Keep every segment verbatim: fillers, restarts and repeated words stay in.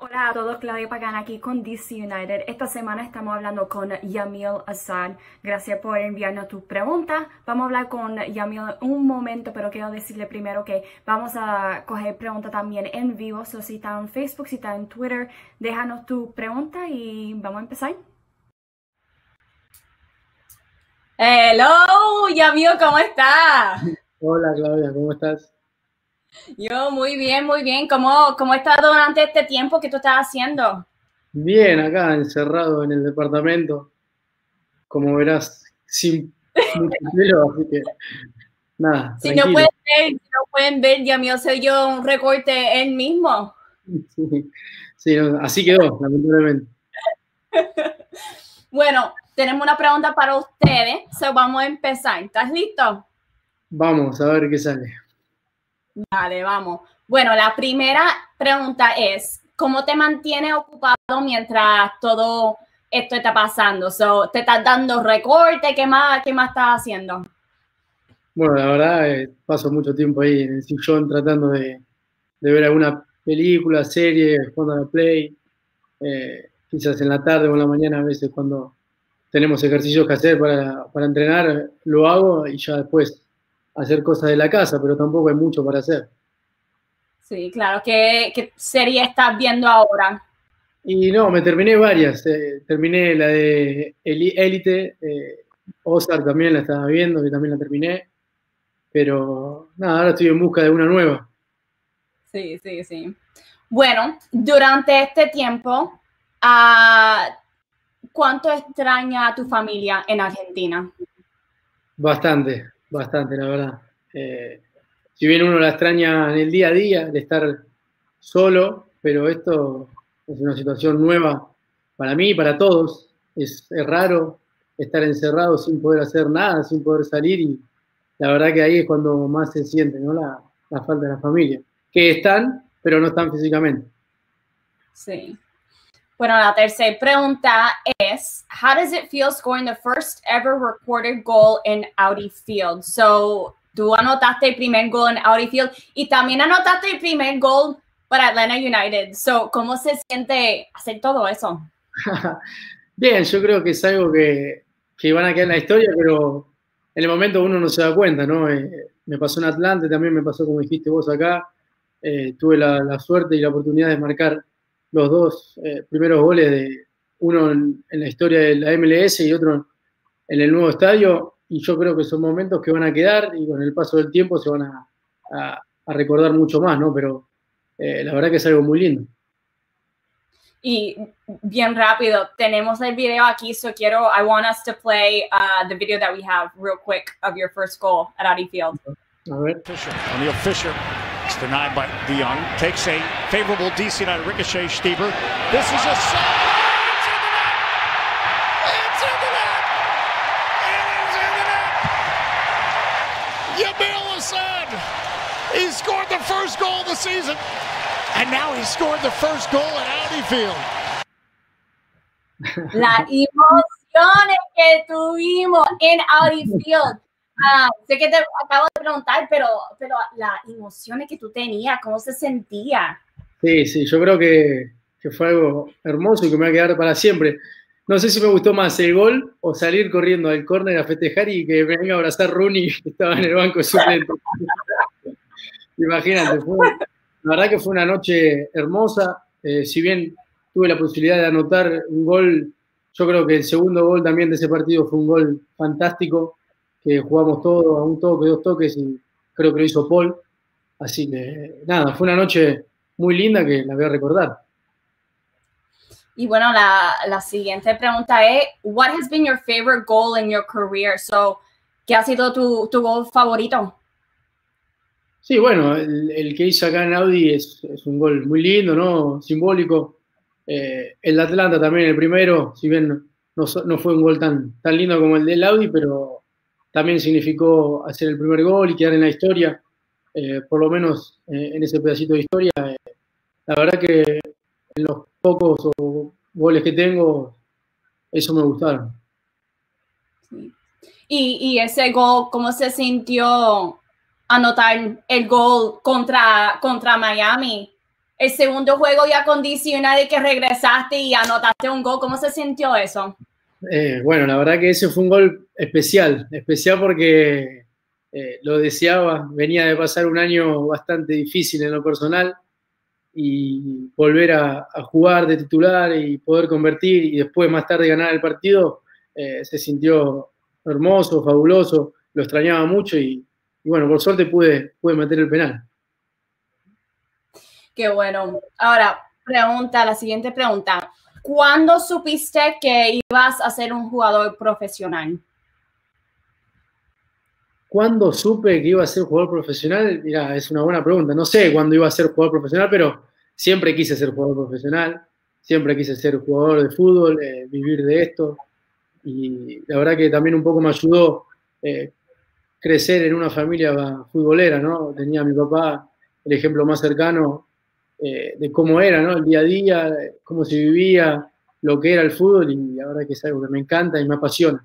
Hola a todos, Claudia Pagán aquí con D C United. Esta semana estamos hablando con Yamil Assad. Gracias por enviarnos tus preguntas. Vamos a hablar con Yamil un momento, pero quiero decirle primero que vamos a coger preguntas también en vivo. So, si está en Facebook, si está en Twitter, déjanos tu pregunta y vamos a empezar. Hello, Yamil, ¿cómo estás? Hola Claudia, ¿cómo estás? Yo muy bien, muy bien. ¿Cómo, cómo estás durante este tiempo que tú estás haciendo? Bien, acá encerrado en el departamento, como verás, sin mucho pelo, así que nada, Si no tranquilo. pueden ver, si no pueden ver, Yamil soy yo un recorte él mismo. Sí, sí, no, así quedó, lamentablemente. Bueno, tenemos una pregunta para ustedes, so vamos a empezar. ¿Estás listo? Vamos a ver qué sale. Dale, vamos. Bueno, la primera pregunta es, ¿cómo te mantienes ocupado mientras todo esto está pasando? So, ¿te estás dando recorte? ¿Qué más, qué más estás haciendo? Bueno, la verdad, eh, paso mucho tiempo ahí en el sillón tratando de, de ver alguna película, serie, jugando a la Play, eh, quizás en la tarde o en la mañana a veces cuando tenemos ejercicios que hacer para, para entrenar, lo hago y ya después hacer cosas de la casa, pero tampoco hay mucho para hacer. Sí, claro. ¿Qué, qué serie estás viendo ahora? Y no, me terminé varias. Eh, terminé la de Eli- Élite, eh, Ozark también la estaba viendo, que también la terminé. Pero nada, ahora estoy en busca de una nueva. Sí, sí, sí. Bueno, durante este tiempo, uh, ¿cuánto extraña a tu familia en Argentina? Bastante, bastante, la verdad. Eh, si bien uno la extraña en el día a día, de estar solo, pero esto es una situación nueva para mí y para todos. Es, es raro estar encerrado sin poder hacer nada, sin poder salir y la verdad que ahí es cuando más se siente, ¿no? La, la falta de la familia. Que están, pero no están físicamente. Sí. Bueno, la tercera pregunta es, how does it feel scoring the first ever recorded goal in Audi Field? So, tú anotaste el primer gol en Audi Field y también anotaste el primer gol para Atlanta United. So, ¿cómo se siente hacer todo eso? Bien, yo creo que es algo que, que van a quedar en la historia, pero en el momento uno no se da cuenta, ¿no? Eh, me pasó en Atlante, también me pasó como dijiste vos acá. Eh, tuve la, la, suerte y la oportunidad de marcar los dos eh, primeros goles, de uno en, en la historia de la M L S y otro en el nuevo estadio, y yo creo que son momentos que van a quedar y con el paso del tiempo se van a, a, a recordar mucho más, ¿no? Pero eh, la verdad que es algo muy lindo. Y bien rápido, tenemos el video aquí, so quiero, I want us to play uh, the video that we have real quick of your first goal at Audi Field. A ver. Fisher, O'Neal Fisher, it's denied by DeYoung, takes a favorable D C United ricochet, Stieber. This is a shot! It's in the net! It's in the net! It is in the net! Yamil Assad! He scored the first goal of the season! And now he scored the first goal at Audi Field. Las emociones que tuvimos en Audi Field. Ah, sé que te acabo de preguntar, pero, pero las emociones que tú tenías, ¿cómo se sentía? Sí, sí, yo creo que, que fue algo hermoso y que me va a quedar para siempre. No sé si me gustó más el gol o salir corriendo al córner a festejar y que me venga a abrazar Rooney, que estaba en el banco suplente. Imagínate, fue, la verdad que fue una noche hermosa. Eh, si bien tuve la posibilidad de anotar un gol, yo creo que el segundo gol también de ese partido fue un gol fantástico, que jugamos todo a un toque, dos toques, y creo que lo hizo Paul. Así que nada, fue una noche muy linda que la voy a recordar. Y bueno, la, la siguiente pregunta es, what has been your favorite goal in your career? So, ¿qué ha sido tu, tu gol favorito? Sí, bueno, el, el que hizo acá en Audi es, es un gol muy lindo, ¿no? Simbólico. Eh, el de Atlanta también, el primero, si bien no, no fue un gol tan, tan lindo como el del Audi, pero también significó hacer el primer gol y quedar en la historia, eh, por lo menos eh, en ese pedacito de historia. Eh, la verdad que en los pocos o goles que tengo, eso me gustaron. Sí. Y, y ese gol, ¿cómo se sintió anotar el gol contra, contra Miami el segundo juego ya con D C United que regresaste y anotaste un gol. ¿Cómo se sintió eso? Eh, bueno, la verdad que ese fue un gol especial, especial porque eh, lo deseaba, venía de pasar un año bastante difícil en lo personal y volver a, a jugar de titular y poder convertir y después más tarde ganar el partido, eh, se sintió hermoso, fabuloso, lo extrañaba mucho y, y bueno, por suerte pude, pude meter el penal. Qué bueno. Ahora, pregunta, la siguiente pregunta. ¿Cuándo supiste que ibas a ser un jugador profesional? ¿Cuándo supe que iba a ser jugador profesional? Mirá, es una buena pregunta. No sé cuándo iba a ser jugador profesional, pero siempre quise ser jugador profesional, siempre quise ser jugador de fútbol, eh, vivir de esto. Y la verdad que también un poco me ayudó eh, crecer en una familia futbolera, ¿no? Tenía a mi papá el ejemplo más cercano eh, de cómo era, ¿no? El día a día, cómo se vivía, lo que era el fútbol, y la verdad que es algo que me encanta y me apasiona.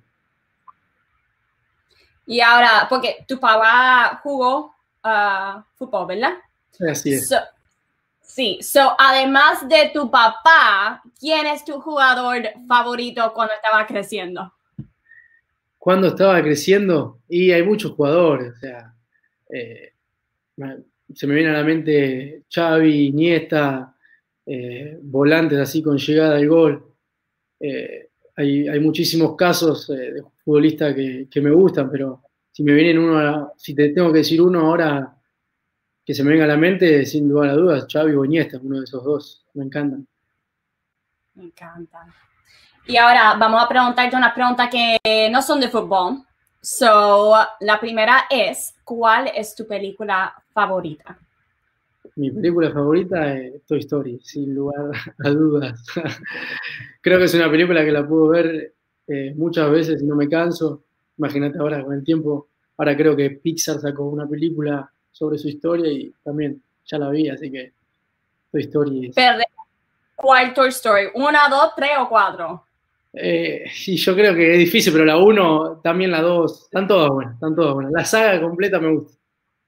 Y ahora, porque tu papá jugó uh, fútbol, ¿verdad? Así es. So, sí, so, además de tu papá, ¿quién es tu jugador favorito cuando estaba creciendo? Cuando estaba creciendo, y hay muchos jugadores, o sea, eh, se me viene a la mente Xavi, Iniesta, eh, volantes así con llegada al gol. Eh, hay, hay muchísimos casos eh, de futbolistas que, que me gustan, pero si me vienen uno, si te tengo que decir uno ahora que se me venga a la mente, sin lugar a dudas, Xavi o Iniesta, uno de esos dos, me encantan. Me encantan. Y ahora vamos a preguntarte unas preguntas que no son de fútbol. So, la primera es, ¿cuál es tu película favorita? Mi película favorita es Toy Story, sin lugar a dudas. Creo que es una película que la puedo ver eh, muchas veces y no me canso. Imagínate ahora con el tiempo, ahora creo que Pixar sacó una película sobre su historia y también ya la vi, así que Toy Story es... Pero, ¿cuál Toy Story? ¿Una, dos, tres o cuatro? Eh, y yo creo que es difícil, pero la uno, también la dos, están todas buenas, están todas buenas. La saga completa me gusta.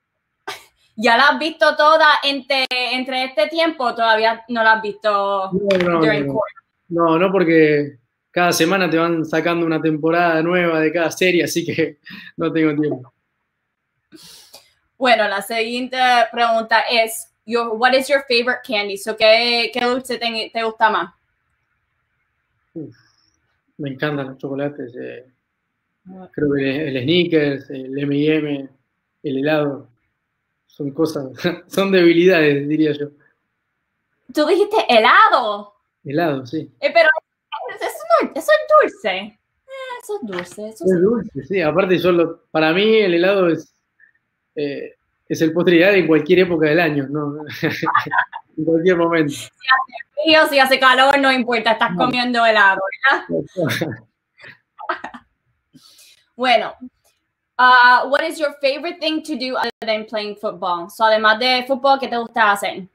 ¿Ya la has visto toda entre, entre este tiempo? ¿Todavía no la has visto no, no, during no, court? No, no, porque cada semana te van sacando una temporada nueva de cada serie, así que no tengo tiempo. Bueno, la siguiente pregunta es, your, what is your favorite candy? So, ¿qué, qué dulce te, te gusta más? Uf, me encantan los chocolates. Eh, creo que el, el Snickers, el eme y eme, el helado, son cosas, son debilidades, diría yo. ¿Tú dijiste helado? Helado, sí. Eh, pero eso, no, eso es dulce. Eh, eso es dulce. Eso es sí. dulce, sí. Aparte, yo lo, para mí el helado es, eh, es el postre ideal en cualquier época del año, ¿no? En cualquier momento. Si hace frío, si hace calor, no importa, estás no. comiendo helado, ¿verdad? Bueno, uh, what is your favorite thing to do other than playing football? So, además de fútbol, ¿qué te gusta hacer?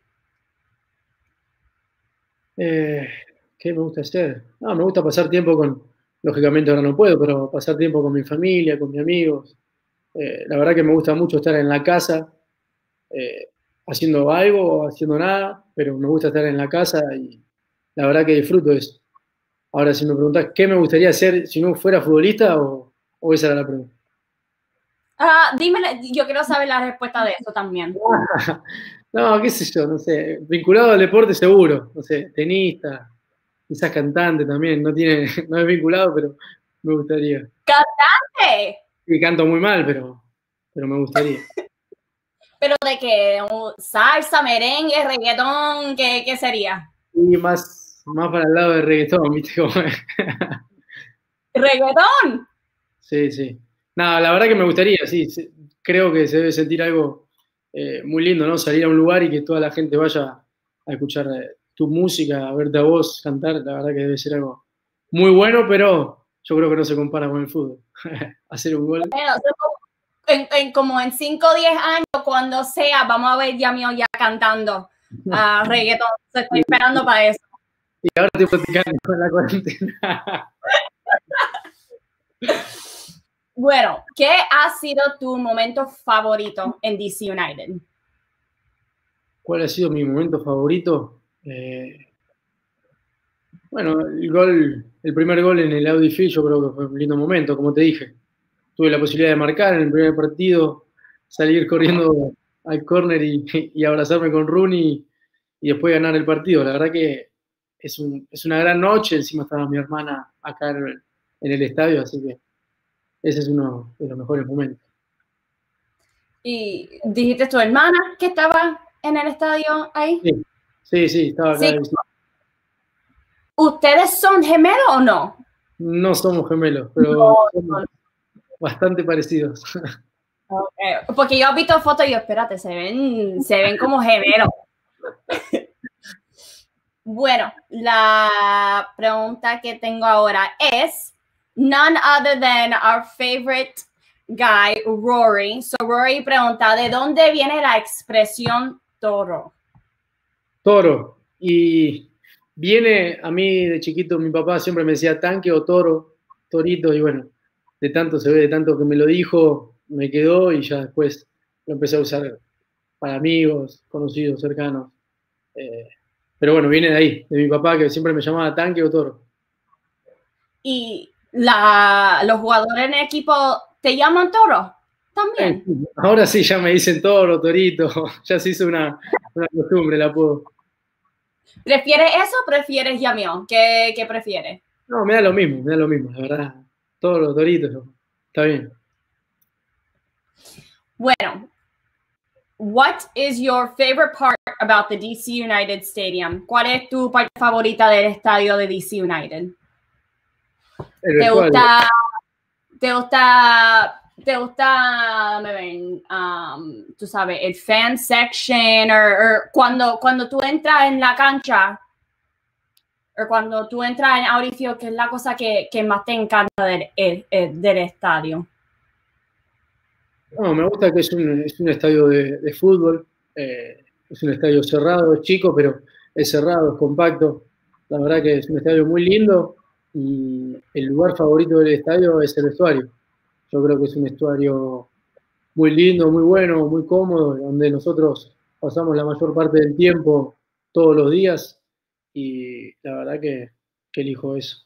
Eh, ¿Qué me gusta hacer? No, me gusta pasar tiempo con, lógicamente ahora no puedo, pero pasar tiempo con mi familia, con mis amigos. Eh, la verdad que me gusta mucho estar en la casa, eh, haciendo algo o haciendo nada, pero me gusta estar en la casa y la verdad que disfruto eso. Ahora, si me preguntás qué me gustaría hacer si no fuera futbolista, o, o esa era la pregunta. Uh, dime, yo quiero saber la respuesta de eso también. No, qué sé yo, no sé, vinculado al deporte seguro, no sé, tenista, quizás cantante también, no tiene, no es vinculado, pero me gustaría. ¿Cantante? Sí, canto muy mal, pero, pero me gustaría. ¿Pero de qué? ¿Salsa, merengue, reggaetón? ¿Qué, qué sería? Y más, más para el lado de reggaetón, ¿viste cómo es? ¿Reggaetón? Sí, sí. Nada, la verdad que me gustaría, sí, sí, creo que se debe sentir algo eh, muy lindo, ¿no? Salir a un lugar y que toda la gente vaya a escuchar eh, tu música, a verte a vos cantar, la verdad que debe ser algo muy bueno, pero yo creo que no se compara con el fútbol. Hacer un gol. Bueno, en, en, como en cinco o diez años, cuando sea, vamos a ver ya mío ya cantando uh, reggaetón. Estoy esperando para eso. Y ahora estoy practicando con la cuarentena. Bueno, ¿qué ha sido tu momento favorito en D C United? ¿Cuál ha sido mi momento favorito? Eh, bueno, el gol, el primer gol en el Audi Field yo creo que fue un lindo momento, como te dije. Tuve la posibilidad de marcar en el primer partido, salir corriendo al córner y, y abrazarme con Rooney y después ganar el partido. La verdad que es, un, es una gran noche, encima estaba mi hermana acá en el, en el estadio, así que ese es uno de los mejores momentos. ¿Y dijiste tu hermana que estaba en el estadio ahí? Sí, sí, sí estaba acá. Sí. ¿Ustedes son gemelos o no? No somos gemelos, pero no, somos no. bastante parecidos. Okay. Porque yo he visto fotos y yo, espérate, se ven, se ven como gemelos. Bueno, la pregunta que tengo ahora es none other than our favorite guy, Rory. So Rory pregunta, ¿de dónde viene la expresión toro? Toro. Y viene, a mí de chiquito, mi papá siempre me decía tanque o toro, torito, y bueno, de tanto se ve, de tanto que me lo dijo, me quedó y ya después lo empecé a usar para amigos, conocidos, cercanos. Eh, pero bueno, viene de ahí, de mi papá que siempre me llamaba tanque o toro. ¿Y la, los jugadores en el equipo te llaman toro también? Eh, ahora sí, ya me dicen toro, torito, ya se hizo una, una costumbre el apodo. ¿Prefieres eso o prefieres Yamil? ¿Qué, ¿Qué prefieres? No, me da lo mismo, me da lo mismo, la verdad. Todos los toritos, está bien. Bueno, what is your favorite part about the D C United Stadium? ¿Cuál es tu parte favorita del estadio de D C United? ¿Te gusta, te gusta, te gusta, me ven, um, tú sabes, el fan section, o cuando, cuando tú entras en la cancha, o cuando tú entras en Audi Field, que es la cosa que, que más te encanta del, el, el, del estadio? No, me gusta que es un, es un estadio de, de fútbol, eh, es un estadio cerrado, es chico, pero es cerrado, es compacto. La verdad que es un estadio muy lindo y el lugar favorito del estadio es el vestuario. Yo creo que es un vestuario muy lindo, muy bueno, muy cómodo, donde nosotros pasamos la mayor parte del tiempo todos los días y la verdad que, que elijo eso.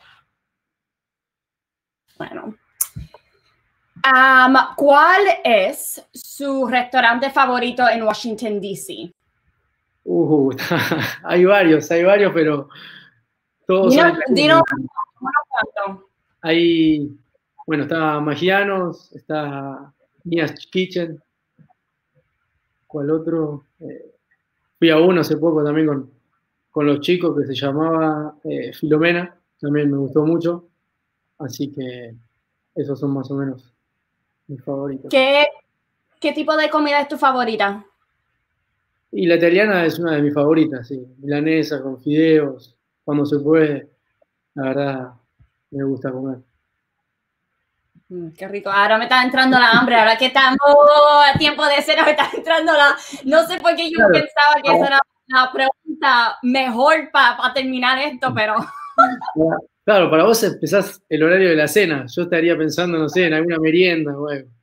Bueno. Um, ¿Cuál es su restaurante favorito en Washington, D C? Uh, hay varios, hay varios, pero todos dino, son... Dino, uno hay, bueno, está Magianos, está Mia's Kitchen. ¿Cuál otro? Eh, fui a uno hace poco también con, con los chicos que se llamaba eh, Filomena, también me gustó mucho, así que esos son más o menos mis favoritos. ¿Qué, qué tipo de comida es tu favorita? Y la italiana es una de mis favoritas, sí, milanesa con fideos, cuando se puede, la verdad me gusta comer. Mm, qué rico. Ahora me está entrando la hambre. Ahora que estamos a tiempo de cena, me está entrando la... No sé por qué yo claro. pensaba que esa era la pregunta mejor para pa terminar esto, pero... Claro, para vos empezás el horario de la cena. Yo estaría pensando, no sé, en alguna merienda o algo.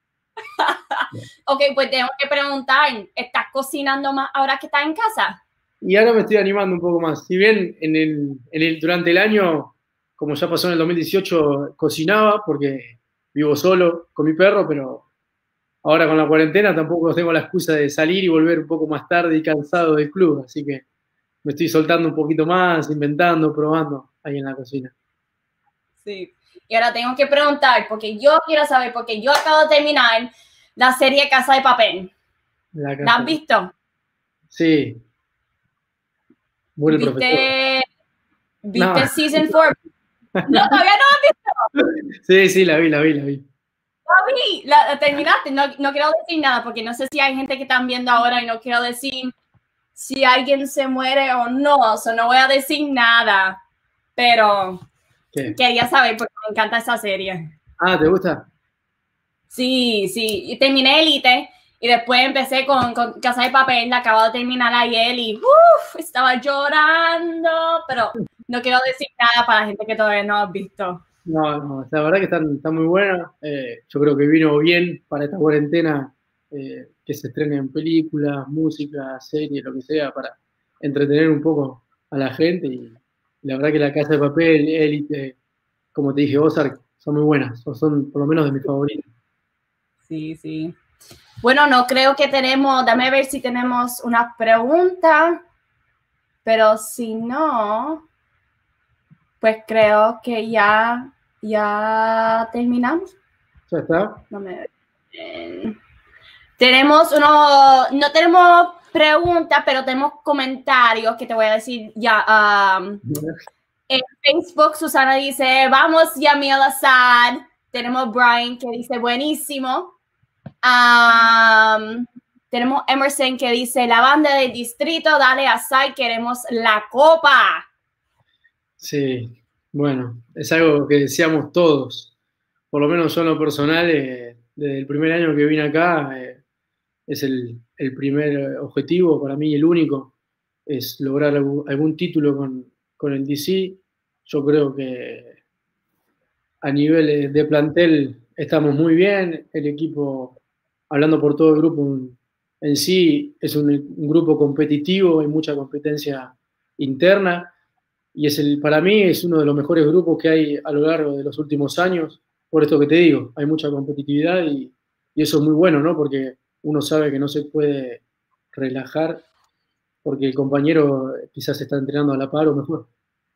Ok, pues tengo que preguntar, ¿estás cocinando más ahora que estás en casa? Y ahora me estoy animando un poco más. Si bien en el, en el, durante el año, como ya pasó en el dos mil dieciocho, cocinaba porque vivo solo con mi perro, pero ahora con la cuarentena tampoco tengo la excusa de salir y volver un poco más tarde y cansado del club. Así que me estoy soltando un poquito más, inventando, probando ahí en la cocina. Sí. Y ahora tengo que preguntar, porque yo quiero saber, porque yo acabo de terminar la serie Casa de Papel. La, ¿La has visto? Sí. Muy el ¿Viste, profesor. ¿viste No. Season cuatro? No, todavía no la has visto. Sí, sí, la vi, la vi, la vi. La vi, la, la terminaste. No, no quiero decir nada, porque no sé si hay gente que están viendo ahora y no quiero decir si alguien se muere o no. O sea, no voy a decir nada. Pero ¿qué? Quería saber, porque me encanta esa serie. Ah, ¿te gusta? Sí, sí. Y terminé Elite y después empecé con, con Casa de Papel. La acabo de terminar ayer y uf, estaba llorando, pero no quiero decir nada para la gente que todavía no ha visto. No, no, la verdad que está, está muy buena. Eh, yo creo que vino bien para esta cuarentena, eh, que se estrenen películas, música, series, lo que sea, para entretener un poco a la gente. Y la verdad que La Casa de Papel, Élite, como te dije, Ozark, son muy buenas, o son por lo menos de mis favoritos. Sí, sí. Bueno, no creo que tenemos, dame ver si tenemos una pregunta, pero si no, pues creo que ya, ya terminamos. ¿Ya está? Dame ver. Tenemos uno, no tenemos preguntas, pero tenemos comentarios que te voy a decir ya. Um, en Facebook, Susana dice, vamos, Yamil Asad. Tenemos Brian que dice, buenísimo. Um, tenemos Emerson que dice, la banda del distrito, dale Asad, queremos la copa. Sí, bueno, es algo que deseamos todos. Por lo menos yo en lo personal, eh, desde el primer año que vine acá, eh, es el, el primer objetivo para mí, el único, es lograr algún, algún título con, con el D C. Yo creo que a nivel de plantel estamos muy bien, el equipo, hablando por todo el grupo en sí, es un, un grupo competitivo, hay mucha competencia interna, y es el, para mí es uno de los mejores grupos que hay a lo largo de los últimos años, por esto que te digo, hay mucha competitividad y, y eso es muy bueno, ¿no? Porque uno sabe que no se puede relajar porque el compañero quizás está entrenando a la par o mejor.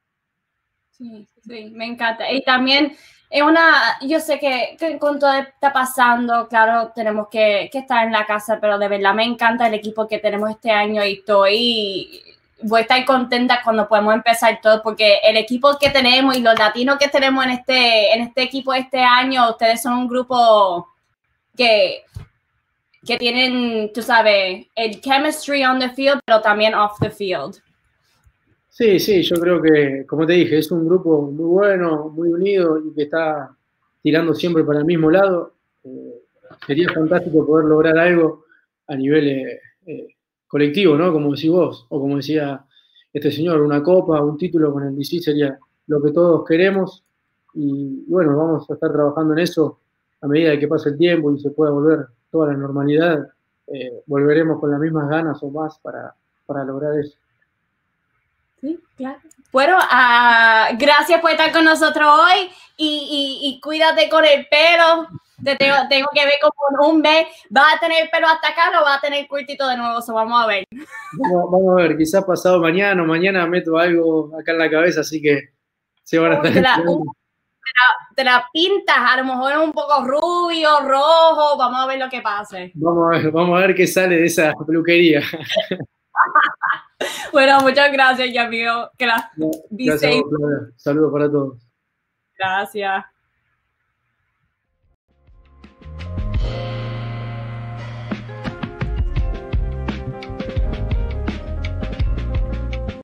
Sí, sí, me encanta. Y también es una, yo sé que, que con todo está pasando, claro, tenemos que, que estar en la casa, pero de verdad me encanta el equipo que tenemos este año y estoy, voy a estar contenta cuando podemos empezar todo, porque el equipo que tenemos y los latinos que tenemos en este, en este equipo este año, ustedes son un grupo que, que tienen, tú sabes, el chemistry on the field, pero también off the field. Sí, sí, yo creo que, como te dije, es un grupo muy bueno, muy unido y que está tirando siempre para el mismo lado. Eh, sería fantástico poder lograr algo a nivel eh, eh, colectivo, ¿no? Como decís vos, o como decía este señor, una copa, un título con el D C sería lo que todos queremos. Y, y bueno, vamos a estar trabajando en eso a medida que pase el tiempo y se pueda volver toda la normalidad. Eh, volveremos con las mismas ganas o más para, para lograr eso. Sí, claro. Bueno, uh, gracias por estar con nosotros hoy y, y, y cuídate con el pelo. Te tengo, tengo que ver como un mes. ¿Vas a tener el pelo hasta acá o vas a tener cortito de nuevo? So, vamos a ver. Vamos, vamos a ver, quizás pasado mañana o mañana meto algo acá en la cabeza, así que se van a estar. Te la, te, la, te la pintas, a lo mejor un poco rubio, rojo. Vamos a ver lo que pase. Vamos a ver, vamos a ver qué sale de esa peluquería. Bueno, muchas gracias, Yamil. Gracias. Gracias. Saludos para todos. Gracias.